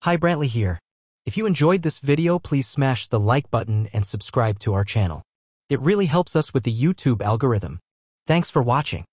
Hi, Brantley here. If you enjoyed this video, please smash the like button and subscribe to our channel. It really helps us with the YouTube algorithm. Thanks for watching.